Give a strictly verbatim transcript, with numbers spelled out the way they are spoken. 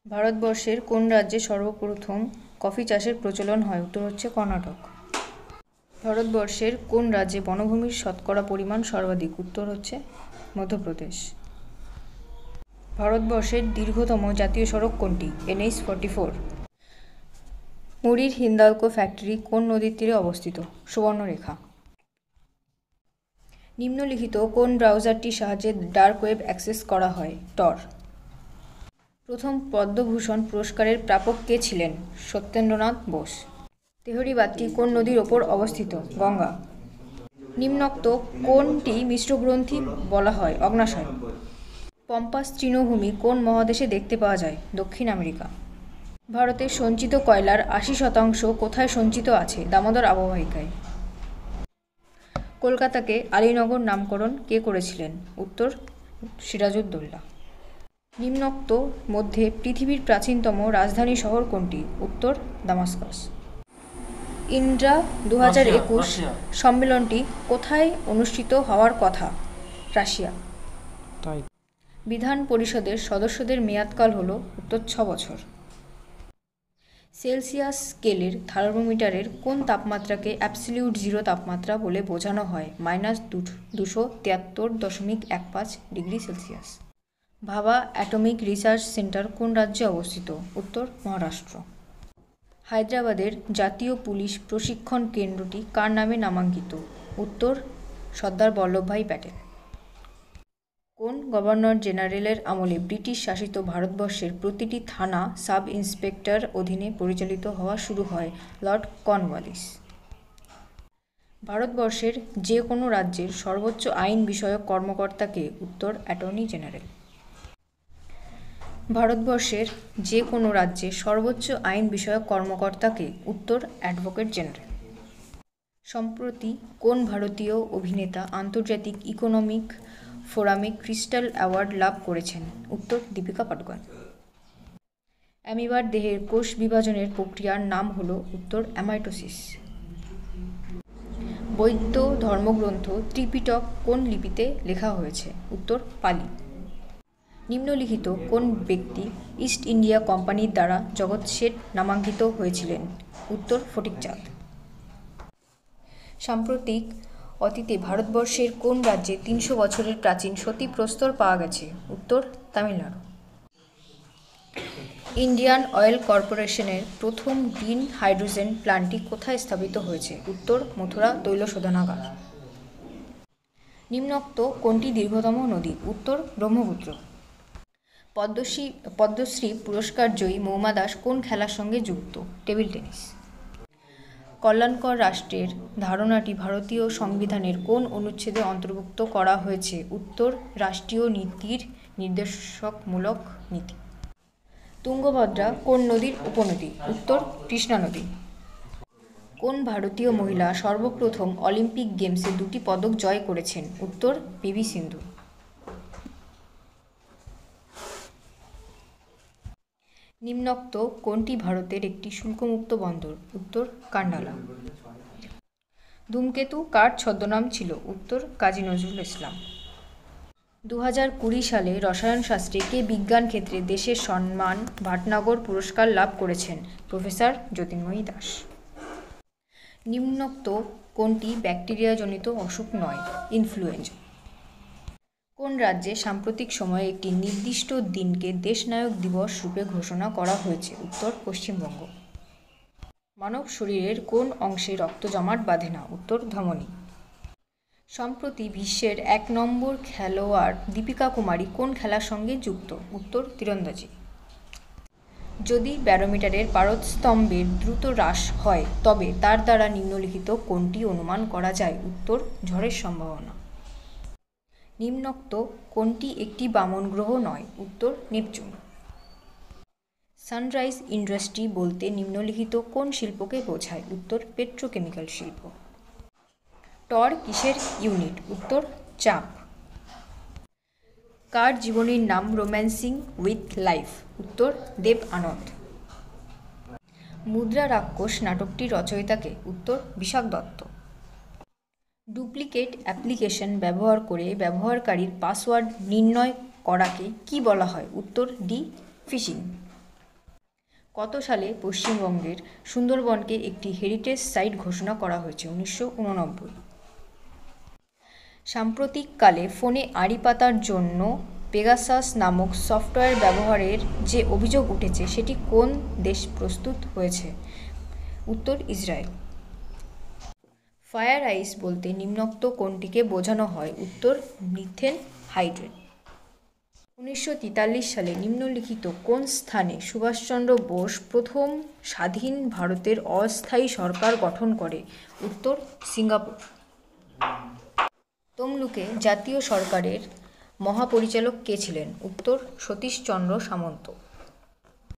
ভারতবর্ষের কোন রাজ্যে সর্বপ্রথম কফি চাষের প্রচলন হয়? উত্তর হচ্ছে কর্ণাটক। ভারতবর্ষের কোন রাজ্যে বনভূমির শতকরা পরিমাণ সর্বাধিক? উত্তর হচ্ছে মধ্যপ্রদেশ। ভারতবর্ষের দীর্ঘতম জাতীয় সড়ক কোনটি? N H forty four. মুড়ির হিন্দালকো ফ্যাক্টরি কোন নদীর তীরে অবস্থিত? সুবর্ণরেখা। নিম্নলিখিত কোন ব্রাউজারটির সাহায্যে ডার্ক ওয়েব অ্যাক্সেস করা হয়? টর। প্রথম পদ্মভূষণ পুরস্কারের প্রাপক কে ছিলেন? সত্যেন্দ্রনাথ বোস। তেহরি বাঁধটি কোন নদীর ওপর অবস্থিত? গঙ্গা। নিম্নোক্ত কোনটি মিশ্র গ্রন্থি বলা হয়? অগ্ন্যাশয়। পম্পাস তৃণভূমি কোন মহাদেশে দেখতে পাওয়া যায়? দক্ষিণ আমেরিকা। ভারতের সঞ্চিত কয়লার আশি শতাংশ কোথায় সঞ্চিত আছে? দামোদর অববাহিকায়। কলকাতাকে আলীনগর নামকরণ কে করেছিলেন? উত্তর সিরাজউদ্দৌলা। নিম্নোক্ত মধ্যে পৃথিবীর প্রাচীনতম রাজধানী শহর কোনটি? উত্তর দামাস্কাস। ইন্ড্রা দু হাজার একুশ সম্মেলনটি কোথায় অনুষ্ঠিত হওয়ার কথা? রাশিয়া। বিধান পরিষদের সদস্যদের মেয়াদকাল হল? উত্তর ছ বছর। সেলসিয়াস স্কেলের থার্মোমিটারের কোন তাপমাত্রাকে অ্যাবসলিউট জিরো তাপমাত্রা বলে বোঝানো হয়? মাইনাস দুশো তিয়াত্তর দশমিক এক পাঁচ degree Celsius. Bhabha atomic research centre কোন রাজ্যে অবস্থিত? উত্তর মহারাষ্ট্র। হায়দ্রাবাদের জাতীয় পুলিশ প্রশিক্ষণ কেন্দ্রটি কার নামে নামাঙ্কিত? উত্তর সর্দার বল্লভভাই প্যাটেল। কোন গভর্নর জেনারেলের আমলে ব্রিটিশ শাসিত ভারতবর্ষের প্রতিটি থানা সাব ইন্সপেক্টর অধীনে পরিচালিত হওয়া শুরু হয়? Lord Cornwallis. ভারতবর্ষের যে কোনো রাজ্যের সর্বোচ্চ আইন বিষয়ক কর্মকর্তাকে? উত্তর অ্যাটর্নি জেনারেল। ভারতবর্ষের যে কোনো রাজ্যের সর্বোচ্চ আইন বিষয়ক কর্মকর্তাকে? উত্তর অ্যাডভোকেট জেনারেল। সম্প্রতি কোন ভারতীয় অভিনেতা আন্তর্জাতিক ইকোনমিক ফোরামে ক্রিস্টাল অ্যাওয়ার্ড লাভ করেছেন? উত্তর দীপিকা পাডুকোন। অ্যামিবার দেহের কোষ বিভাজনের প্রক্রিয়ার নাম হল? উত্তর অ্যামাইটোসিস। বৌদ্ধ ধর্মগ্রন্থ ত্রিপিটক কোন লিপিতে লেখা হয়েছে? উত্তর পালি। নিম্নলিখিত কোন ব্যক্তি ইস্ট ইন্ডিয়া কোম্পানির দ্বারা জগৎ শেঠ নামাঙ্কিত হয়েছিলেন? উত্তর ফটিকচাঁদ। সাম্প্রতিক অতীতে ভারতবর্ষের কোন রাজ্যে তিনশো বছরের প্রাচীন সতী প্রস্তর পাওয়া গেছে? উত্তর তামিলনাড়ু। ইন্ডিয়ান অয়েল কর্পোরেশনের প্রথম গ্রিন হাইড্রোজেন প্ল্যান্টটি কোথায় স্থাপিত হয়েছে? উত্তর মথুরা তৈল শোধনাগার। নিম্নোক্ত কোনটি দীর্ঘতম নদী? উত্তর ব্রহ্মপুত্র। পদ্মশ্রী পদ্মশ্রী পুরস্কারজয়ী মৌমা দাস কোন খেলার সঙ্গে যুক্ত? Table tennis. কল্যাণকর রাষ্ট্রের ধারণাটি ভারতীয় সংবিধানের কোন অনুচ্ছেদে অন্তর্ভুক্ত করা হয়েছে? উত্তর রাষ্ট্রীয় নীতির নির্দেশকমূলক নীতি। তুঙ্গভদ্রা কোন নদীর উপনদী? উত্তর কৃষ্ণা নদী। কোন ভারতীয় মহিলা সর্বপ্রথম অলিম্পিক গেমসে দুটি পদক জয় করেছেন? উত্তর পিভি সিন্ধু। নিম্নোক্ত কোনটি ভারতের একটি শুল্কমুক্ত বন্দর? উত্তর কান্ডালা। ধূমকেতু কার ছদ্মনাম ছিল? উত্তর কাজী নজরুল ইসলাম। দু হাজার কুড়ি সালে রসায়ন শাস্ত্রে কে বিজ্ঞান ক্ষেত্রে দেশের সম্মান ভাটনগর পুরস্কার লাভ করেছেন? প্রফেসর জ্যোতির্ময়ী দাস। নিম্নোক্ত কোনটি ব্যাকটেরিয়াজনিত অসুখ নয়? ইনফ্লুয়েঞ্জা। কোন রাজ্যে সাম্প্রতিক সময়ে একটি নির্দিষ্ট দিনকে দেশনায়ক দিবস রূপে ঘোষণা করা হয়েছে? উত্তর পশ্চিমবঙ্গ। মানব শরীরের কোন অংশে রক্ত জমাট বাঁধে না? উত্তর ধমনী। সম্প্রতি বিশ্বের এক নম্বর খেলোয়াড় দীপিকা কুমারী কোন খেলার সঙ্গে যুক্ত? উত্তর তীরন্দাজি। যদি ব্যারোমিটারের পারদস্তম্ভের দ্রুত হ্রাস হয় তবে তার দ্বারা নিম্নলিখিত কোনটি অনুমান করা যায়? উত্তর ঝড়ের সম্ভাবনা। নিম্নোক্ত কোনটি একটি বামন গ্রহ নয়? উত্তর নেপচুন। সানরাইজ ইন্ডাস্ট্রি বলতে নিম্নলিখিত কোন শিল্পকে বোঝায়? উত্তর পেট্রোকেমিক্যাল শিল্প। টর কিসের ইউনিট? উত্তর চাপ। কার জীবনীর নাম রোম্যান্সিং উইথ লাইফ? উত্তর দেব আনন্দ। মুদ্রা রাক্ষস নাটকটির রচয়িতাকে? উত্তর বিশাখ দত্ত। ডুপ্লিকেট অ্যাপ্লিকেশন ব্যবহার করে ব্যবহারকারীর পাসওয়ার্ড নির্ণয় করাকে কি বলা হয়? উত্তর ডি ফিশিং। কত সালে পশ্চিমবঙ্গের সুন্দরবনকে একটি হেরিটেজ সাইট ঘোষণা করা হয়েছে? উনিশশো উননব্বই। সাম্প্রতিককালে ফোনে আড়ি পাতার জন্য পেগাসাস নামক সফটওয়্যার ব্যবহারের যে অভিযোগ উঠেছে সেটি কোন দেশ প্রস্তুত হয়েছে? উত্তর ইসরায়েল। ফায়ার আইস বলতে নিম্নোক্ত কোনটিকে বোঝানো হয়? উত্তর মিথেন হাইড্রেট। উনিশশো তেতাল্লিশ সালে নিম্নলিখিত কোন স্থানে সুভাষচন্দ্র বোস প্রথম স্বাধীন ভারতের অস্থায়ী সরকার গঠন করে? উত্তর সিঙ্গাপুর। তমলুকে জাতীয় সরকারের মহাপরিচালক কে ছিলেন? উত্তর সতীশচন্দ্র সামন্ত।